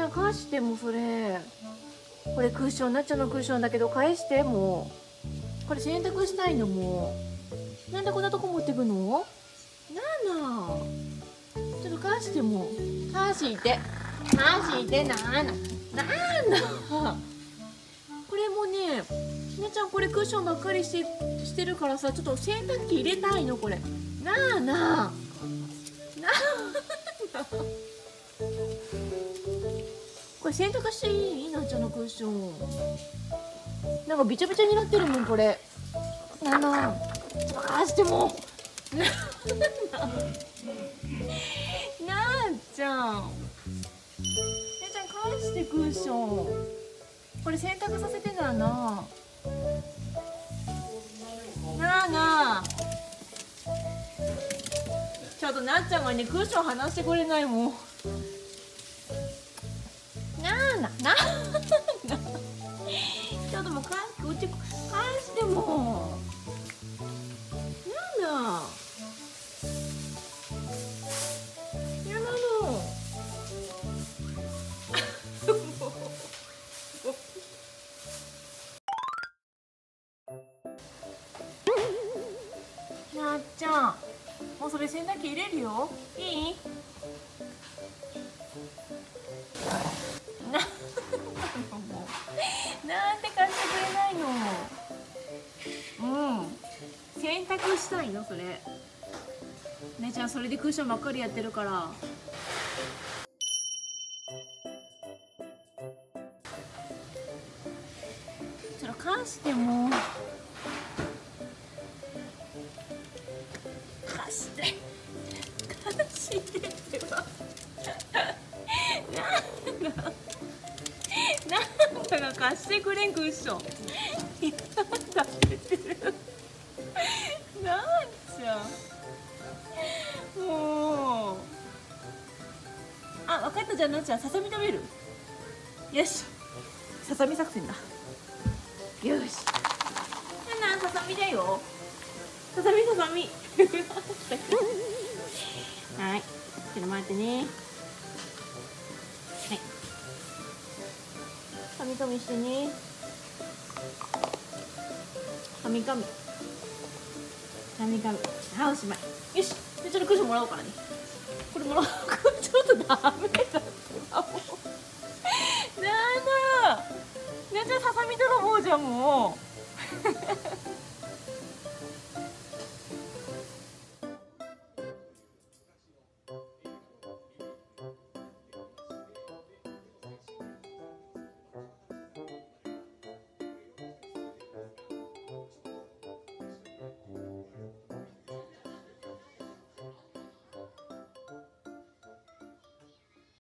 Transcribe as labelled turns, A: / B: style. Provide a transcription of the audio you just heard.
A: ちゃん返してもそれ。これクッション、なっちゃんのクッションだけど返してもう。これ洗濯したいのもう。なんでこんなとこ持ってくの？なんだ。ちょっと返してもう。返してなんだ。これもね、ひなちゃんこれクッションばっかりしてるからさ、ちょっと洗濯機入れたいのこれ。なあ。これ洗濯していい？なっちゃんのクッション。なんかびちゃびちゃになってるもんこれ。なんだ。ちょっと返しても。なんちゃん。なっちゃん返してクッション。これ洗濯させてな。なあ。ちょっとなっちゃんがねクッション離してくれないもん。ちょっともうこっち返しても。なんだ。やだの。なっちゃん、もうそれ洗濯機入れるよ。いい？なんで貸してくれないの？洗濯したいのそれ。ねちゃんそれでクッションばっかりやってるから。ちょっと貸しても。貸してってば。なんだか貸してくれんクッション。なんだってる。なんちゃん。もう。あ、分かった。じゃあなっちゃんささみ食べる？よし。ささみ作戦だ。よし。ささみだよ。ささみ。はい。ちょっと待ってね。はい。かみかみしてね。かみ。はい、おしまい。よし。ちょっとクッションもらおうからね。これもらおう。ちょっとダメだってばもう。なんだ。ね、じゃあささみ泥棒じゃんもう。